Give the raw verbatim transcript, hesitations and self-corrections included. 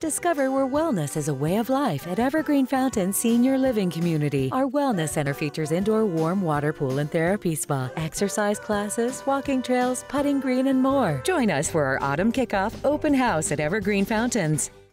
Discover where wellness is a way of life at Evergreen Fountain Senior Living Community. Our wellness center features indoor warm water pool and therapy spa, exercise classes, walking trails, putting green, and more. Join us for our Autumn Kickoff open house at Evergreen Fountains.